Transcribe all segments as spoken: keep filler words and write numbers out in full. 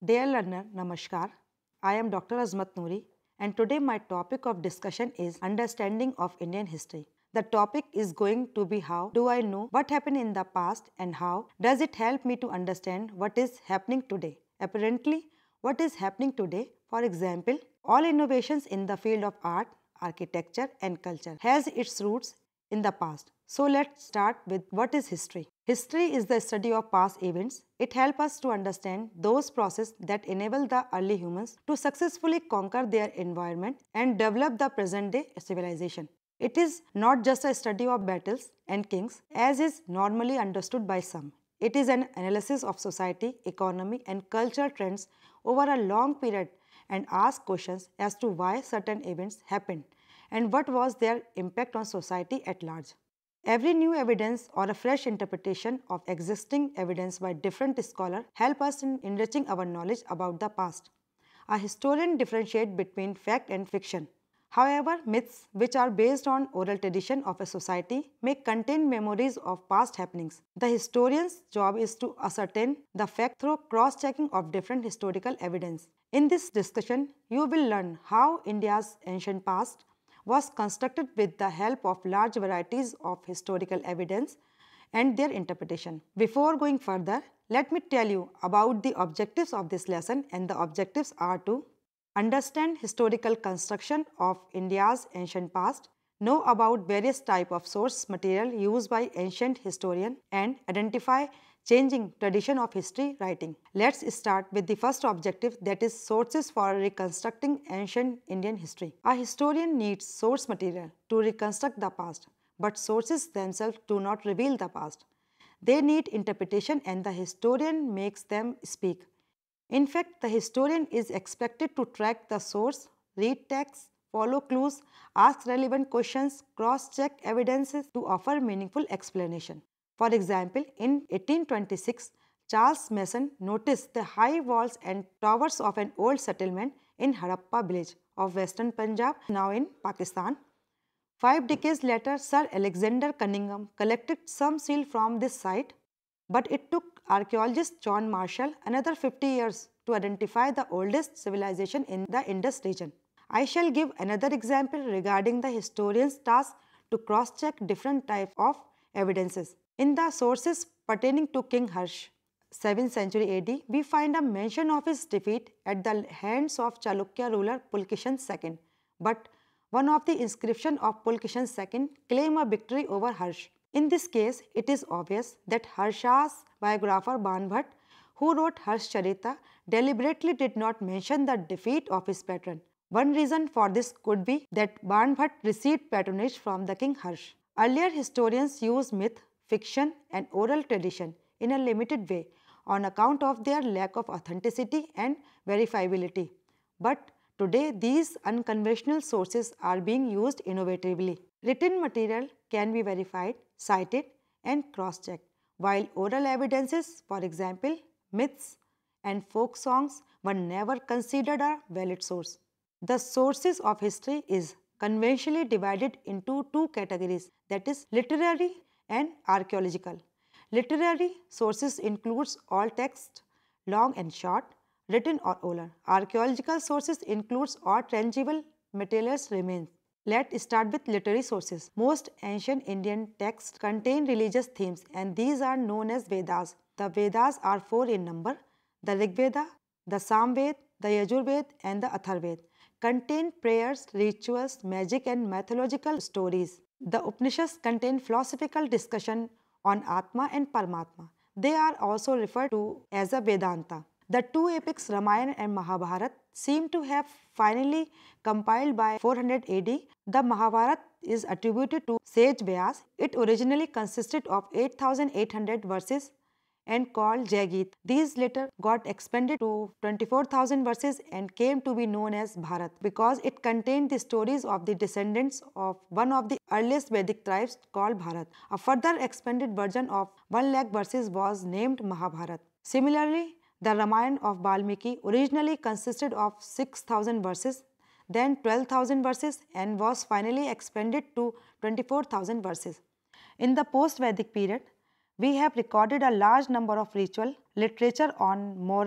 Dear learner, Namaskar. I am Doctor Azmat Noori, and today my topic of discussion is understanding of Indian history. The topic is going to be how do I know what happened in the past and how does it help me to understand what is happening today. Apparently, what is happening today, for example, all innovations in the field of art, architecture and culture has its roots in the past. So let's start with what is history. History is the study of past events. It helps us to understand those processes that enable the early humans to successfully conquer their environment and develop the present day civilization. It is not just a study of battles and kings as is normally understood by some. It is an analysis of society, economy and cultural trends over a long period and asks questions as to why certain events happened and what was their impact on society at large. Every new evidence or a fresh interpretation of existing evidence by different scholars help us in enriching our knowledge about the past. A historian differentiates between fact and fiction. However, myths, which are based on oral tradition of a society, may contain memories of past happenings. The historian's job is to ascertain the fact through cross-checking of different historical evidence. In this discussion, you will learn how India's ancient past was constructed with the help of large varieties of historical evidence and their interpretation. Before going further, let me tell you about the objectives of this lesson, and the objectives are to understand historical construction of India's ancient past, know about various types of source material used by ancient historians, and identify changing tradition of history writing. Let's start with the first objective, that is sources for reconstructing ancient Indian history. A historian needs source material to reconstruct the past, but sources themselves do not reveal the past. They need interpretation and the historian makes them speak. In fact, the historian is expected to track the source, read texts, follow clues, ask relevant questions, cross-check evidences to offer meaningful explanation. For example, in eighteen twenty-six, Charles Mason noticed the high walls and towers of an old settlement in Harappa village of western Punjab, now in Pakistan. Five decades later, Sir Alexander Cunningham collected some seal from this site, but it took archaeologist John Marshall another fifty years to identify the oldest civilization in the Indus region. I shall give another example regarding the historian's task to cross-check different types of evidences. In the sources pertaining to King Harsh, seventh century A D, we find a mention of his defeat at the hands of Chalukya ruler Pulkeshin the second, but one of the inscriptions of Pulkeshin the second claim a victory over Harsh. In this case, it is obvious that Harsha's biographer Banbhat, who wrote Harshcharita, deliberately did not mention the defeat of his patron. One reason for this could be that Banbhat received patronage from the king Harsh. Earlier historians used myth, fiction and oral tradition in a limited way on account of their lack of authenticity and verifiability. But today these unconventional sources are being used innovatively. Written material can be verified, cited and cross-checked, while oral evidences, for example, myths and folk songs, were never considered a valid source. The sources of history is conventionally divided into two categories, that is literary and archaeological. Literary sources includes all text, long and short, written or oral. Archaeological sources includes all tangible materials remains. Let's start with literary sources. Most ancient Indian texts contain religious themes and these are known as Vedas. The Vedas are four in number. The Rig Veda, the Samved, the Yajurved and the Atharved contain prayers, rituals, magic and mythological stories. The Upanishads contain philosophical discussion on Atma and Paramatma. They are also referred to as a Vedanta. The two epics Ramayana and Mahabharata seem to have finally compiled by four hundred A D. The Mahabharata is attributed to sage Vyas. It originally consisted of eight thousand eight hundred verses and called Jaigeet. These later got expanded to twenty-four thousand verses and came to be known as Bharat because it contained the stories of the descendants of one of the earliest Vedic tribes called Bharat. A further expanded version of one lakh verses was named Mahabharata. Similarly, the Ramayana of Valmiki originally consisted of six thousand verses, then twelve thousand verses and was finally expanded to twenty-four thousand verses. In the post-Vedic period, we have recorded a large number of ritual literature on moral,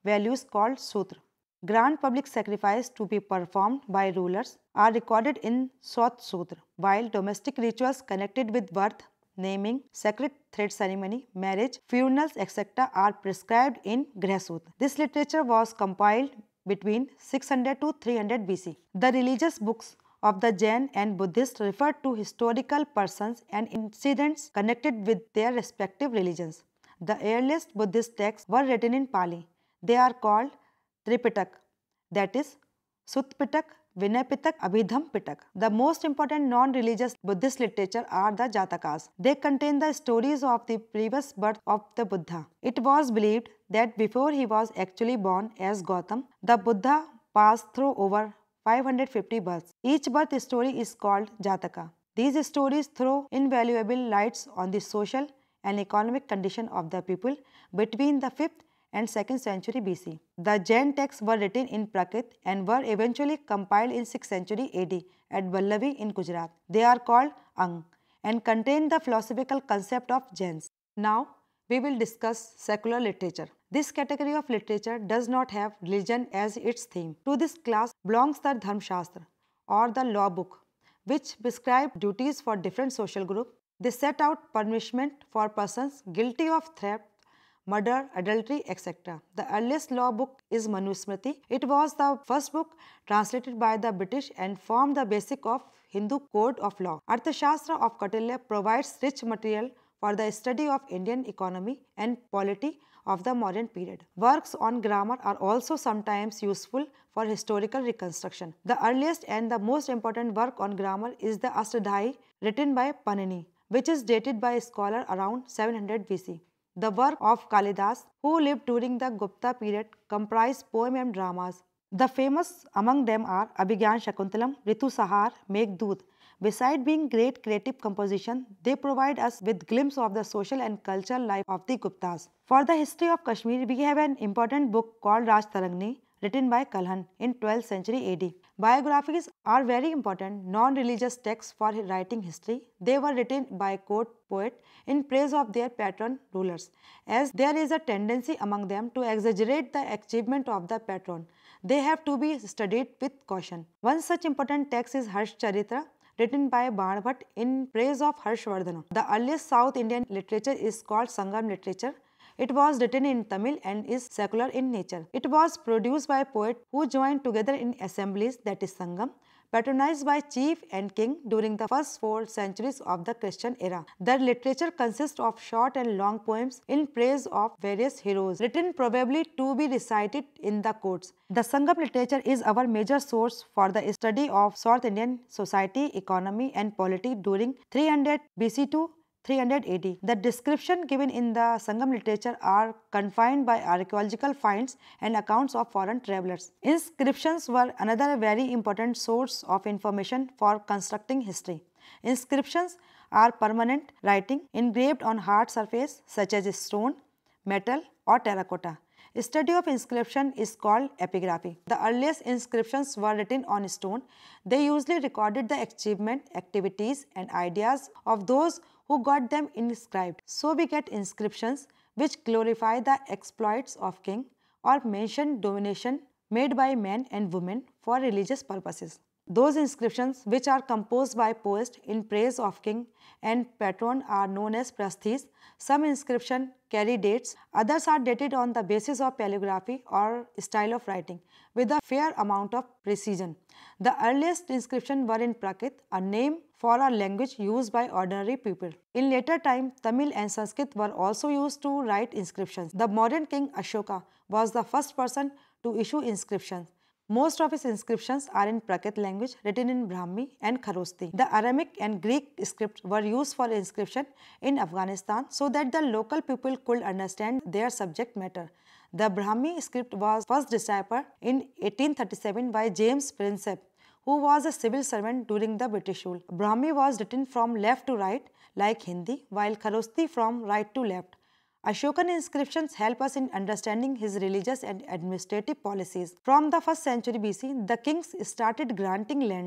values called Sutra. Grand public sacrifice to be performed by rulers are recorded in Sot Sutra, while domestic rituals connected with birth, naming, sacred thread ceremony, marriage, funerals, et cetera are prescribed in Grih Sutra. This literature was compiled between six hundred to three hundred B C. The religious books of the Jain and Buddhist refer to historical persons and incidents connected with their respective religions. The earliest Buddhist texts were written in Pali. They are called Tripitak, that is Sutta-Pitak, Vinaya-Pitak, Abhidhamma-Pitak. The most important non-religious Buddhist literature are the Jatakas. They contain the stories of the previous birth of the Buddha. It was believed that before he was actually born as Gautam, the Buddha passed through over five hundred fifty births. Each birth story is called Jataka. These stories throw invaluable lights on the social and economic condition of the people between the fifth and second century B C. The Jain texts were written in Prakrit and were eventually compiled in sixth century A D at Vallavi in Gujarat. They are called Ang and contain the philosophical concept of Jains. Now, we will discuss secular literature. This category of literature does not have religion as its theme. To this class belongs the Dharma Shastra or the law book, which prescribe duties for different social groups. They set out punishment for persons guilty of theft, murder, adultery, et cetera. The earliest law book is Manusmriti. It was the first book translated by the British and formed the basic of Hindu code of law. Arthashastra of Kautilya provides rich material for the study of Indian economy and polity of the modern period. Works on grammar are also sometimes useful for historical reconstruction. The earliest and the most important work on grammar is the Astadhyayi written by Panini, which is dated by a scholar around seven hundred B C. The work of Kalidas, who lived during the Gupta period, comprise poem and dramas. The famous among them are Abhigyan Shakuntalam, Ritu Sahar, Meghdoot. Beside being great creative composition, they provide us with glimpse of the social and cultural life of the Guptas. For the history of Kashmir, we have an important book called Raj Tarangni, written by Kalhan in twelfth century A D. Biographies are very important non-religious texts for writing history. They were written by court poets in praise of their patron rulers, as there is a tendency among them to exaggerate the achievement of the patron. They have to be studied with caution. One such important text is Harsh Charitra, written by Banbhat in praise of Harshvardhana. The earliest South Indian literature is called Sangam literature. It was written in Tamil and is secular in nature. It was produced by poets who joined together in assemblies, that is Sangam, patronized by chief and king during the first four centuries of the Christian era. The literature consists of short and long poems in praise of various heroes, written probably to be recited in the courts. The Sangam literature is our major source for the study of South Indian society, economy and polity during three hundred B C to three hundred A D. The description given in the Sangam literature are confined by archaeological finds and accounts of foreign travelers. Inscriptions were another very important source of information for constructing history. Inscriptions are permanent writing engraved on hard surface such as stone, metal or terracotta. Study of inscription is called epigraphy. The earliest inscriptions were written on stone. They usually recorded the achievement, activities and ideas of those who got them inscribed. So we get inscriptions which glorify the exploits of king or mention domination made by men and women for religious purposes. Those inscriptions which are composed by poets in praise of king and patron are known as prasthis. Some inscriptions carry dates, others are dated on the basis of calligraphy or style of writing with a fair amount of precision. The earliest inscriptions were in Prakrit, a name for a language used by ordinary people. In later time, Tamil and Sanskrit were also used to write inscriptions. The modern king Ashoka was the first person to issue inscriptions. Most of his inscriptions are in Prakrit language written in Brahmi and Kharosti. The Aramaic and Greek scripts were used for inscription in Afghanistan so that the local people could understand their subject matter. The Brahmi script was first deciphered in eighteen thirty-seven by James Prinsep, who was a civil servant during the British rule. Brahmi was written from left to right like Hindi, while Kharosti from right to left. Ashokan inscriptions help us in understanding his religious and administrative policies. From the first century B C, the kings started granting lands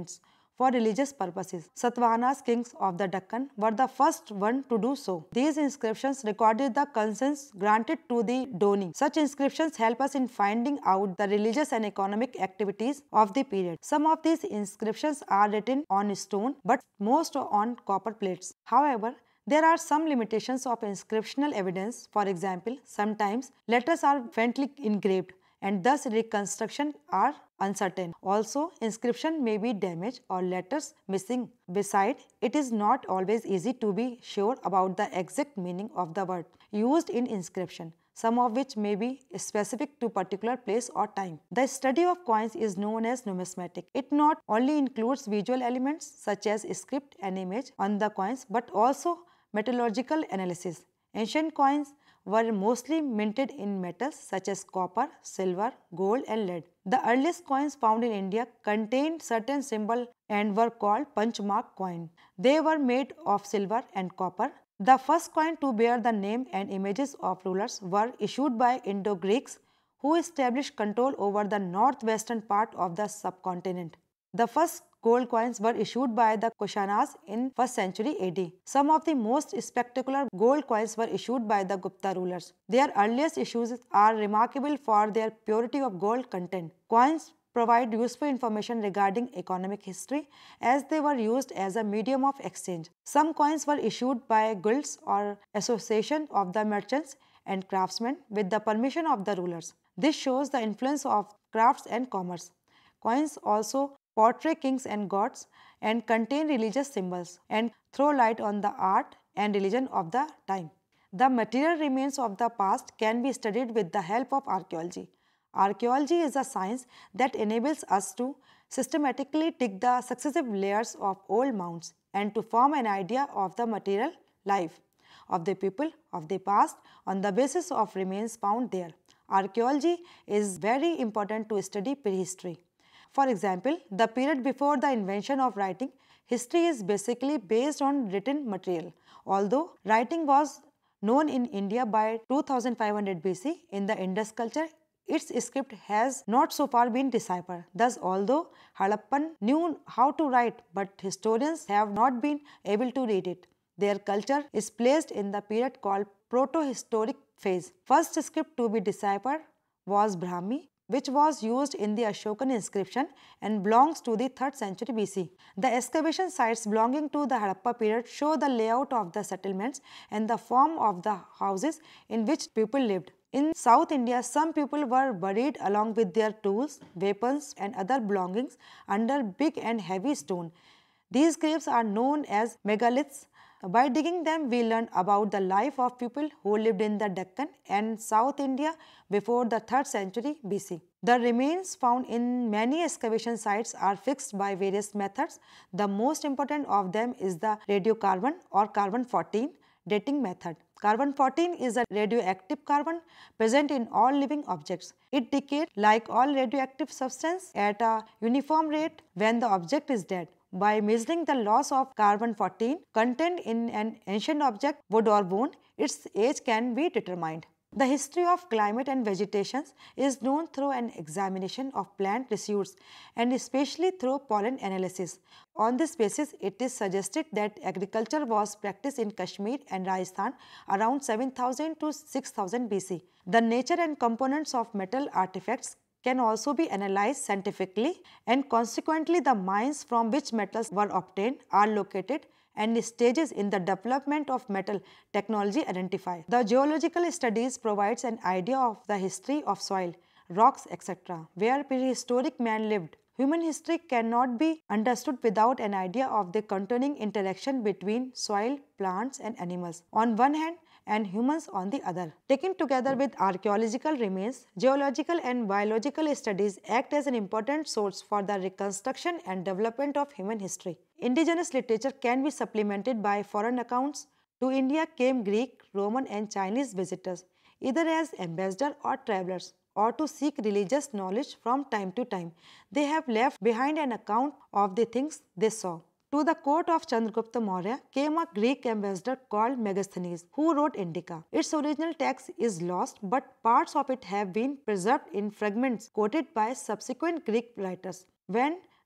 for religious purposes. Satavahana's kings of the Deccan were the first one to do so. These inscriptions recorded the consents granted to the Doni. Such inscriptions help us in finding out the religious and economic activities of the period. Some of these inscriptions are written on stone, but most on copper plates. However, there are some limitations of inscriptional evidence. For example, sometimes letters are faintly engraved and thus reconstruction are uncertain. Also, inscription may be damaged or letters missing. Besides, it is not always easy to be sure about the exact meaning of the word used in inscription, some of which may be specific to particular place or time. The study of coins is known as numismatic. It not only includes visual elements such as script and image on the coins, but also metallurgical analysis. Ancient coins were mostly minted in metals such as copper, silver, gold and lead. The earliest coins found in India contained certain symbols and were called punchmark coin. They were made of silver and copper. The first coin to bear the name and images of rulers were issued by Indo-Greeks who established control over the northwestern part of the subcontinent. The first gold coins were issued by the Kushanas in first century A D. Some of the most spectacular gold coins were issued by the Gupta rulers. Their earliest issues are remarkable for their purity of gold content. Coins provide useful information regarding economic history as they were used as a medium of exchange. Some coins were issued by guilds or association of the merchants and craftsmen with the permission of the rulers. This shows the influence of crafts and commerce. Coins also portray kings and gods and contain religious symbols and throw light on the art and religion of the time. The material remains of the past can be studied with the help of archaeology. Archaeology is a science that enables us to systematically dig the successive layers of old mounds and to form an idea of the material life of the people of the past on the basis of remains found there. Archaeology is very important to study prehistory. For example, the period before the invention of writing, history is basically based on written material. Although writing was known in India by two thousand five hundred B C in the Indus culture, its script has not so far been deciphered. Thus, although Harappan knew how to write, but historians have not been able to read it. Their culture is placed in the period called proto-historic phase. First script to be deciphered was Brahmi, which was used in the Ashokan inscription and belongs to the third century B C. The excavation sites belonging to the Harappa period show the layout of the settlements and the form of the houses in which people lived. In South India, some people were buried along with their tools, weapons and other belongings under big and heavy stone. These graves are known as megaliths. By digging them, we learn about the life of people who lived in the Deccan and South India before the third century B C. The remains found in many excavation sites are fixed by various methods. The most important of them is the radiocarbon or carbon fourteen dating method. Carbon fourteen is a radioactive carbon present in all living objects. It decays like all radioactive substance at a uniform rate when the object is dead. By measuring the loss of carbon fourteen content in an ancient object, wood or bone, its age can be determined. The history of climate and vegetation is known through an examination of plant residues and especially through pollen analysis. On this basis, it is suggested that agriculture was practiced in Kashmir and Rajasthan around seven thousand to six thousand B C. The nature and components of metal artifacts can also be analyzed scientifically, and consequently the mines from which metals were obtained are located and stages in the development of metal technology identified. The geological studies provides an idea of the history of soil, rocks, et cetera, where prehistoric man lived. Human history cannot be understood without an idea of the continuing interaction between soil, plants and animals on one hand and humans on the other. Taken together with archaeological remains, geological and biological studies act as an important source for the reconstruction and development of human history. Indigenous literature can be supplemented by foreign accounts. To India came Greek, Roman and Chinese visitors, either as ambassadors or travelers, or to seek religious knowledge from time to time. They have left behind an account of the things they saw. To the court of Chandragupta Maurya came a Greek ambassador called Megasthenes, who wrote Indica. Its original text is lost, but parts of it have been preserved in fragments quoted by subsequent Greek writers. When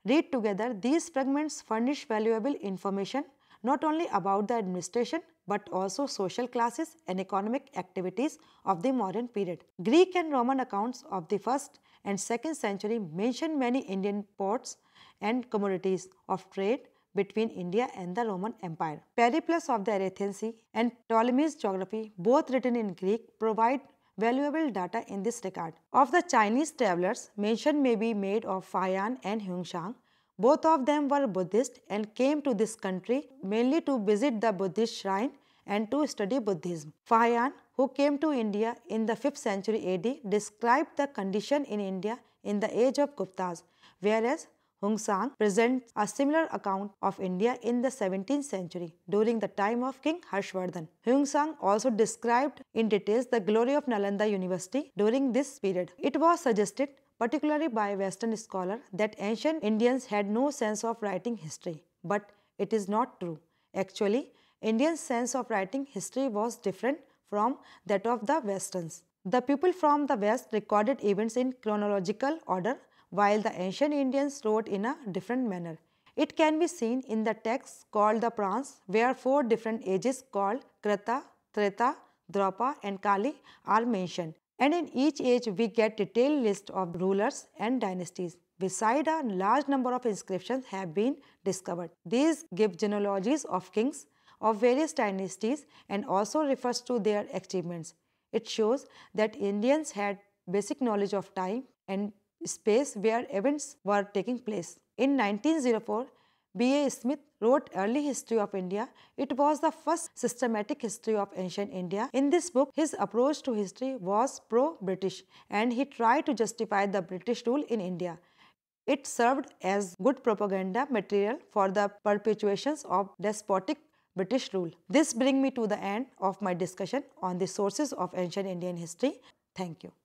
Read together, these fragments furnish valuable information not only about the administration but also social classes and economic activities of the modern period. Greek and Roman accounts of the first and second century mention many Indian ports and commodities of trade between India and the Roman Empire. Periplus of the Erythraean Sea and Ptolemy's geography, both written in Greek, provide valuable data in this regard. Of the Chinese travelers, mention may be made of Fahian and Huinshan. Both of them were Buddhist and came to this country mainly to visit the Buddhist shrine and to study Buddhism. Fahian, who came to India in the fifth century A D, described the condition in India in the age of Guptas, whereas Huinshan presents a similar account of India in the seventeenth century during the time of King Harshvardhan. Huinshan also described in details the glory of Nalanda University during this period. It was suggested, particularly by Western scholars, that ancient Indians had no sense of writing history, but it is not true. Actually, Indians' sense of writing history was different from that of the Westerns. The people from the West recorded events in chronological order, while the ancient Indians wrote in a different manner. It can be seen in the texts called the Purans, where four different ages called Krita, Treta, Dwapara and Kali are mentioned. And in each age we get detailed list of rulers and dynasties. Besides, a large number of inscriptions have been discovered. These give genealogies of kings of various dynasties and also refers to their achievements. It shows that Indians had basic knowledge of time and space where events were taking place. In nineteen oh four, B A Smith wrote Early History of India. It was the first systematic history of ancient India. In this book, his approach to history was pro-British and he tried to justify the British rule in India. It served as good propaganda material for the perpetuations of despotic British rule. This brings me to the end of my discussion on the sources of ancient Indian history. Thank you.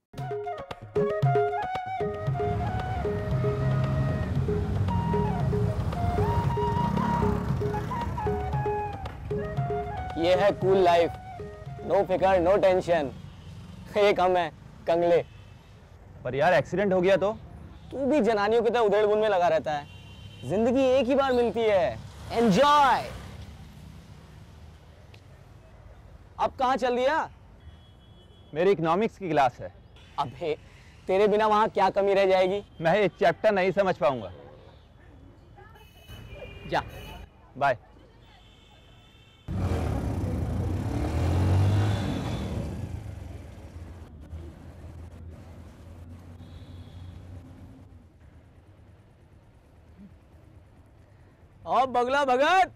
ये है cool life, no फिकर no tension. एक हम है कंगले। पर यार accident हो गया तो? तू भी जनानियों की तरह उधेड़-बुन में लगा रहता है। जिंदगी एक ही बार मिलती है, एंजॉय। अब कहाँ चल दिया? मेरी इकोनॉमिक्स की क्लास है। अबे तेरे बिना वहाँ क्या कमी रह जाएगी? मैं ये चैप्टर नहीं समझ पाऊंगा। जा, बाय। और बगला भगत।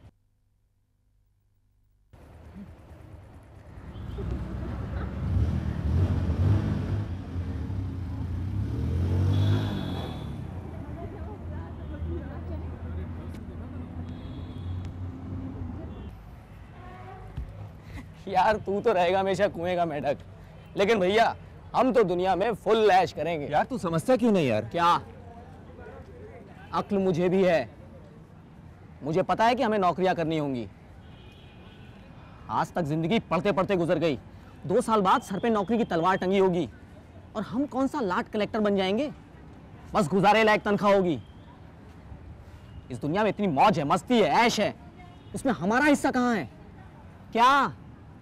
यार तू तो रहेगा हमेशा कुएं का मेढक, लेकिन भैया हम तो दुनिया में फुल ऐश करेंगे। यार तू समझता क्यों नहीं यार? क्या अक्ल मुझे भी है, मुझे पता है कि हमें नौकरियां करनी होंगी। आज तक जिंदगी पढ़ते पढ़ते गुजर गई, दो साल बाद सर पे नौकरी की तलवार टंगी होगी और हम कौन सा लाट कलेक्टर बन जाएंगे, बस गुजारे लायक तनख्वाह होगी। इस दुनिया में इतनी मौज है, मस्ती है, ऐश है, उसमें हमारा हिस्सा कहाँ है? क्या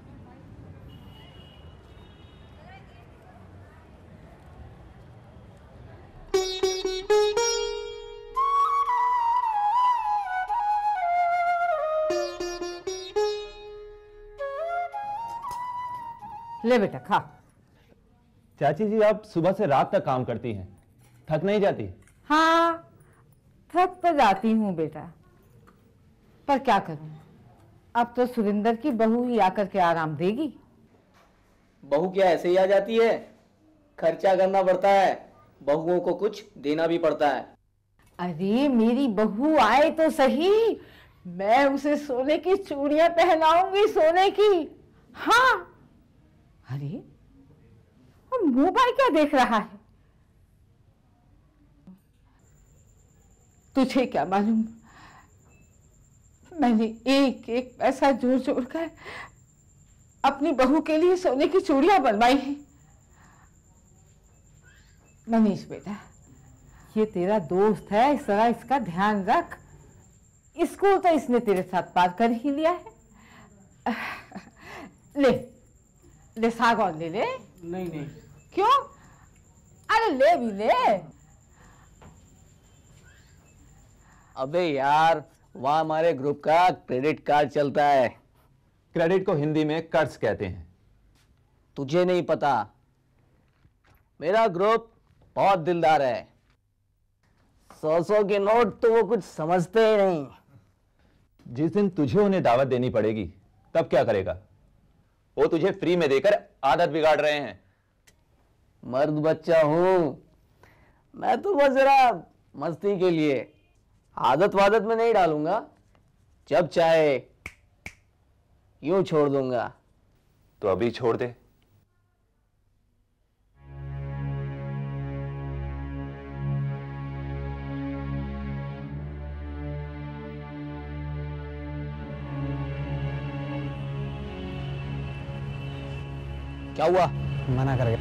ले बेटा खा। चाची जी आप सुबह से रात तक काम करती हैं, थक नहीं जाती? हाँ थक तो जाती हूँ बेटा, पर क्या करूँ, अब तो सुरेंद्र की बहू ही आकर के आराम देगी। बहू क्या ऐसे ही आ जाती है? खर्चा करना पड़ता है, बहुओं को कुछ देना भी पड़ता है। अरे मेरी बहू आए तो सही, मैं उसे सोने की चूड़ियां पहनाऊंगी, सोने की। हाँ अरे अब मोबाइल क्या देख रहा है? तुझे क्या मालूम, मैंने एक एक पैसा जोड़ जोड़ कर अपनी बहू के लिए सोने की चूड़ियां बनवाई हैं। मनीष बेटा, ये तेरा दोस्त है, इस तरह इसका ध्यान रख। स्कूल तो इसने तेरे साथ पार कर ही लिया है। ले ले सागौन ले ले। नहीं नहीं। क्यों? अरे ले भी ले। अबे यार, वहाँ हमारे ग्रुप का क्रेडिट कार्ड चलता है। क्रेडिट को हिंदी में कर्ज कहते हैं। तुझे नहीं पता, मेरा ग्रुप बहुत दिलदार है। सौ सौ के नोट तो वो कुछ समझते ही नहीं। जिस दिन तुझे उन्हें दावत देनी पड़ेगी तब क्या करेगा? वो तुझे फ्री में देकर आदत बिगाड़ रहे हैं। मर्द बच्चा हूं मैं, तो बस जरा मस्ती के लिए, आदत वादत में नहीं डालूंगा। जब चाहे यूं छोड़ दूंगा। तो अभी छोड़ दे। क्या हुआ? मना कर गया।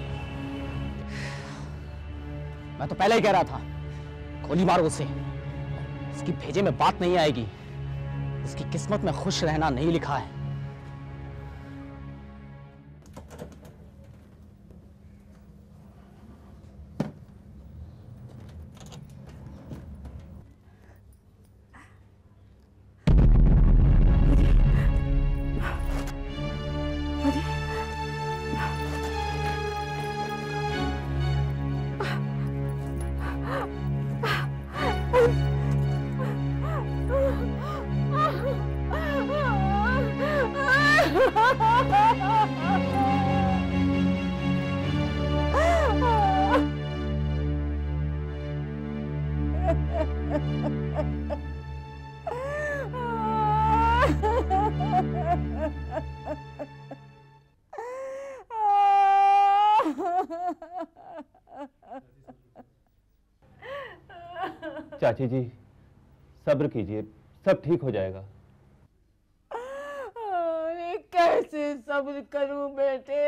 मैं तो पहले ही कह रहा था, गोली मारो उसे। उसकी भेजे में बात नहीं आएगी। उसकी किस्मत में खुश रहना नहीं लिखा है। चाची जी सब्र कीजिए, सब ठीक हो जाएगा। अरे कैसे सब्र करूं बेटे,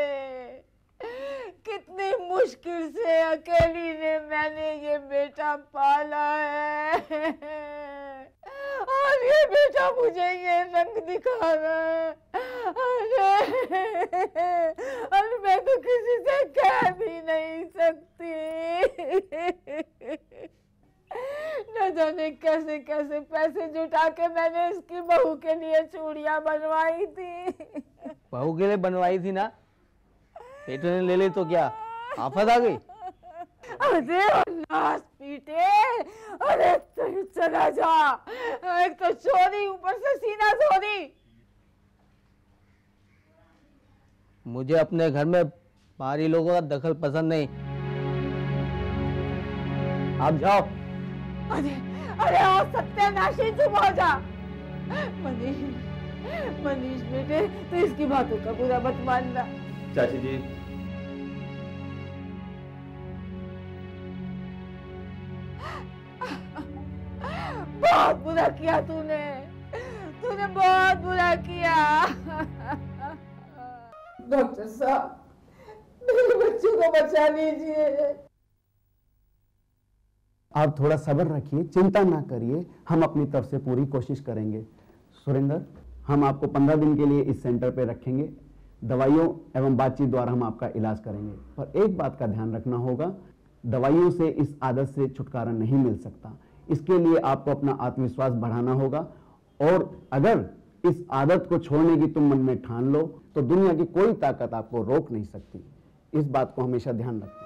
कितनी मुश्किल से अकेली ने मैंने ये बेटा पाला है, और ये बेटा मुझे ये रंग दिखा रहा है। अरे और मैं तो किसी से कह भी नहीं सकती। न जाने कैसे कैसे पैसे जुटा के मैंने इसकी बहू के लिए चूड़ियां बनवाई थी। बहू के लिए बनवाई थी ना, बेटे ने ले ली तो क्या आफत आ गई? अरे नास पीटे, अरे तू चला जा। एक तो चोरी, ऊपर से सीना चोरी। मुझे अपने घर में बाहरी लोगों का दखल पसंद नहीं। आप जाओ। अरे अरे ओ सत्यानाशी, चुप हो जा। मनीष मनीष बेटे, तो इसकी बातों का बुरा मत मानना। चाची जी बहुत बुरा किया तूने, तूने बहुत बुरा किया। डॉक्टर साहब, मेरे बच्चों को बचा लीजिए। आप थोड़ा सब्र रखिए, चिंता ना करिए, हम अपनी तरफ से पूरी कोशिश करेंगे। सुरेंद्र, हम आपको पंद्रह दिन के लिए इस सेंटर पे रखेंगे। दवाइयों एवं बातचीत द्वारा हम आपका इलाज करेंगे, पर एक बात का ध्यान रखना होगा, दवाइयों से इस आदत से छुटकारा नहीं मिल सकता। इसके लिए आपको अपना आत्मविश्वास बढ़ाना होगा, और अगर इस आदत को छोड़ने की तुम मन में ठान लो तो दुनिया की कोई ताकत आपको रोक नहीं सकती। इस बात को हमेशा ध्यान रखना।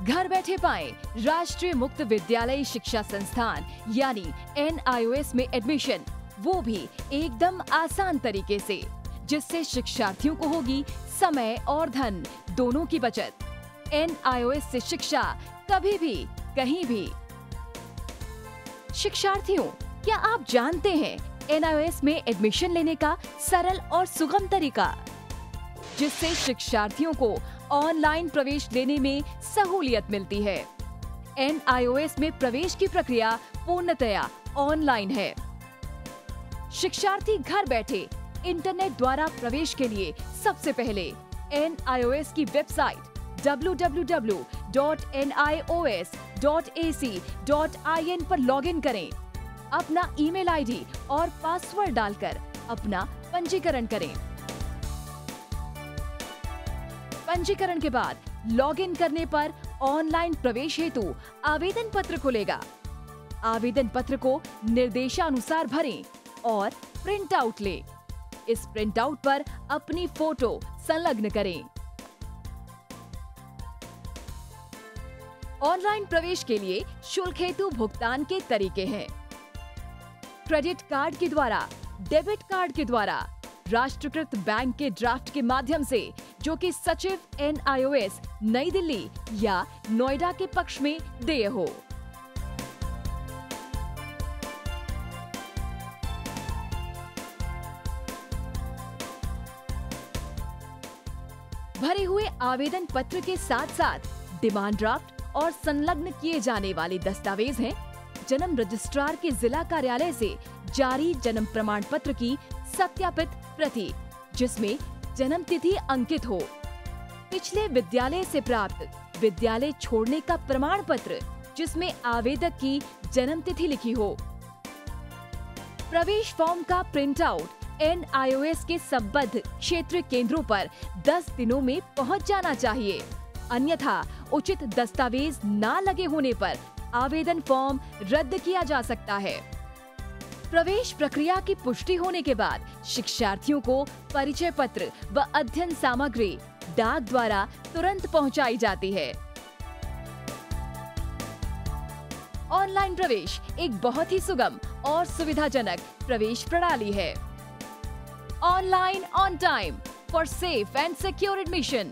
घर बैठे पाएं राष्ट्रीय मुक्त विद्यालय शिक्षा संस्थान यानी एन आई ओ एस में एडमिशन, वो भी एकदम आसान तरीके से, जिससे शिक्षार्थियों को होगी समय और धन दोनों की बचत। एन आई ओ एस से शिक्षा कभी भी कहीं भी। शिक्षार्थियों, क्या आप जानते हैं एन आई ओ एस में एडमिशन लेने का सरल और सुगम तरीका, जिससे शिक्षार्थियों को ऑनलाइन प्रवेश लेने में सहूलियत मिलती है। एन आई ओ एस में प्रवेश की प्रक्रिया पूर्णतया ऑनलाइन है। शिक्षार्थी घर बैठे इंटरनेट द्वारा प्रवेश के लिए सबसे पहले एन आई ओ एस की website W W W dot N I O S dot A C dot I N पर लॉगिन करें। अपना ईमेल आईडी और पासवर्ड डालकर अपना पंजीकरण करें। पंजीकरण के बाद लॉगिन करने पर ऑनलाइन प्रवेश हेतु आवेदन पत्र खुलेगा। आवेदन पत्र को निर्देशानुसार भरें और प्रिंट आउट लें। इस प्रिंट आउट पर अपनी फोटो संलग्न करें। ऑनलाइन प्रवेश के लिए शुल्क हेतु भुगतान के तरीके हैं। क्रेडिट कार्ड के द्वारा, डेबिट कार्ड के द्वारा, राष्ट्रीयकृत बैंक के ड्राफ्ट के माध्यम से, जो कि सचिव एन आई ओ एस नई दिल्ली या नोएडा के पक्ष में देय हो। भरे हुए आवेदन पत्र के साथ साथ डिमांड ड्राफ्ट और संलग्न किए जाने वाले दस्तावेज हैं जन्म रजिस्ट्रार के जिला कार्यालय से जारी जन्म प्रमाण पत्र की सत्यापित प्रति, जिसमें जन्म तिथि अंकित हो, पिछले विद्यालय से प्राप्त विद्यालय छोड़ने का प्रमाण पत्र जिसमें आवेदक की जन्म तिथि लिखी हो। प्रवेश फॉर्म का print out N I O S के संबद्ध क्षेत्रीय केंद्रों पर दस दिनों में पहुंच जाना चाहिए, अन्यथा उचित दस्तावेज न लगे होने पर आवेदन फॉर्म रद्द किया जा सकता है। प्रवेश प्रक्रिया की पुष्टि होने के बाद शिक्षार्थियों को परिचय पत्र व अध्ययन सामग्री डाक द्वारा तुरंत पहुंचाई जाती है। ऑनलाइन प्रवेश एक बहुत ही सुगम और सुविधाजनक प्रवेश प्रणाली है। Online on time for safe and secure admission.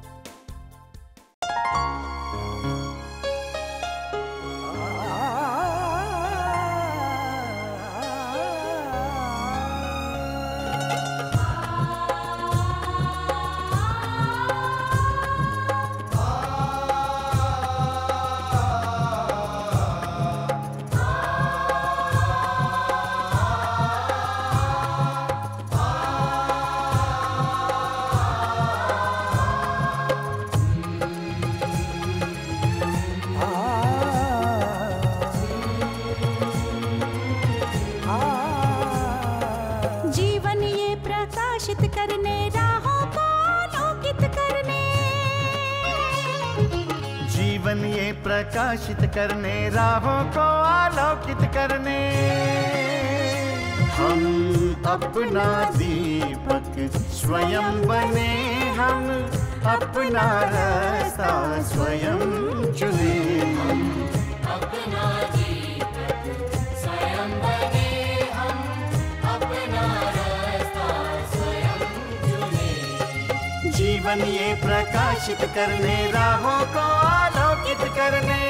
प्रकाशित करने, राहों को आलोकित करने, हम अपना दीपक स्वयं बने, हम अपना रास्ता स्वयं चुने। हम अपना दीपक स्वयं बने, हम अपना रास्ता स्वयं चुने। जीवन ये प्रकाशित करने, राहों को आलोकित करने,